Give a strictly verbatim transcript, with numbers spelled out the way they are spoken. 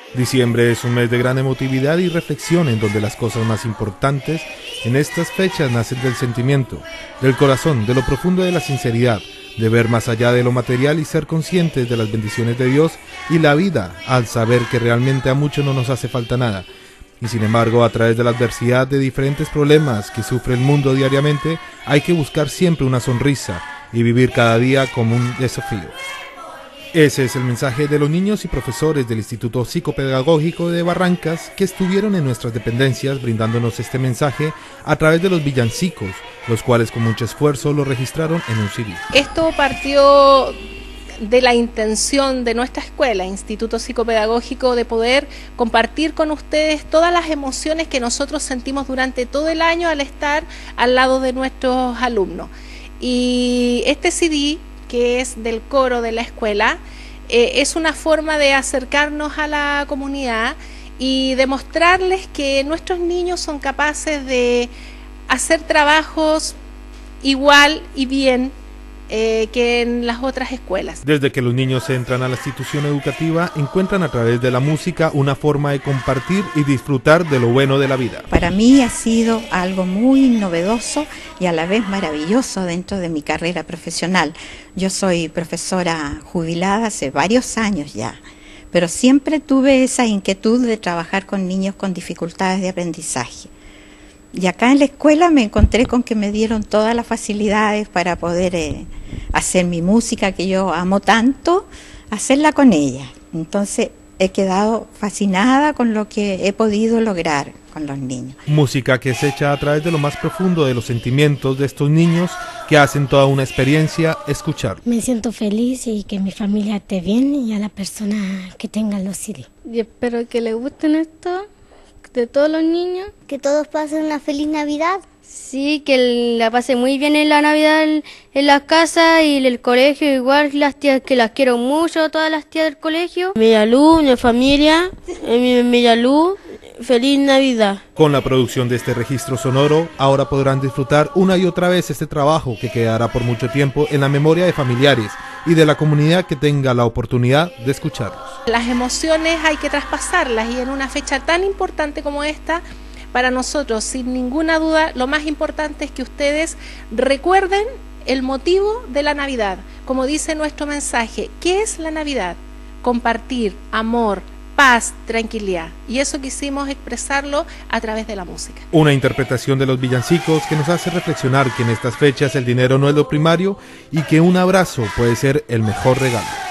Diciembre es un mes de gran emotividad y reflexión en donde las cosas más importantes en estas fechas nacen del sentimiento, del corazón, de lo profundo de la sinceridad, de ver más allá de lo material y ser conscientes de las bendiciones de Dios y la vida al saber que realmente a muchos no nos hace falta nada. Y sin embargo, a través de la adversidad de diferentes problemas que sufre el mundo diariamente, hay que buscar siempre una sonrisa y vivir cada día como un desafío. Ese es el mensaje de los niños y profesores del Instituto Psicopedagógico de Barrancas que estuvieron en nuestras dependencias brindándonos este mensaje a través de los villancicos, los cuales con mucho esfuerzo lo registraron en un C D. Esto partió de la intención de nuestra escuela, Instituto Psicopedagógico, de poder compartir con ustedes todas las emociones que nosotros sentimos durante todo el año al estar al lado de nuestros alumnos. Y este C D, que es del coro de la escuela, eh, es una forma de acercarnos a la comunidad y demostrarles que nuestros niños son capaces de hacer trabajos igual y bien eh, que en las otras escuelas. Desde que los niños entran a la institución educativa, encuentran a través de la música una forma de compartir y disfrutar de lo bueno de la vida. Para mí ha sido algo muy novedoso y a la vez maravilloso dentro de mi carrera profesional. Yo soy profesora jubilada hace varios años ya, pero siempre tuve esa inquietud de trabajar con niños con dificultades de aprendizaje. Y acá en la escuela me encontré con que me dieron todas las facilidades para poder eh, hacer mi música que yo amo tanto, hacerla con ella. Entonces he quedado fascinada con lo que he podido lograr con los niños. Música que es hecha a través de lo más profundo de los sentimientos de estos niños que hacen toda una experiencia escuchar. Me siento feliz y que mi familia esté bien y a la persona que tenga los C D. Y espero que les gusten esto de todos los niños. Que todos pasen una feliz Navidad. Sí, que la pasen muy bien en la Navidad en, en las casas y en el colegio, igual las tías que las quiero mucho, todas las tías del colegio. Millalú, mi familia, mi Millalú, feliz Navidad. Con la producción de este registro sonoro, ahora podrán disfrutar una y otra vez este trabajo que quedará por mucho tiempo en la memoria de familiares y de la comunidad que tenga la oportunidad de escucharlos. Las emociones hay que traspasarlas y en una fecha tan importante como esta, para nosotros, sin ninguna duda, lo más importante es que ustedes recuerden el motivo de la Navidad. Como dice nuestro mensaje, ¿qué es la Navidad? Compartir, amor, paz, tranquilidad. Y eso quisimos expresarlo a través de la música. Una interpretación de los villancicos que nos hace reflexionar que en estas fechas el dinero no es lo primario y que un abrazo puede ser el mejor regalo.